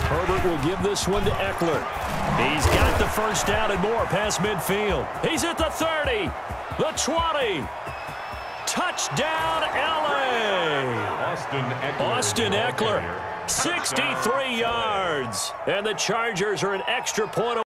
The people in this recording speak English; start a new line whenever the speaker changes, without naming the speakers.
Herbert will give this one to Eckler. He's got the first down and more past midfield. He's at the 30, the 20. Touchdown, L.A. Austin Eckler, 63 yards. And the Chargers are an extra point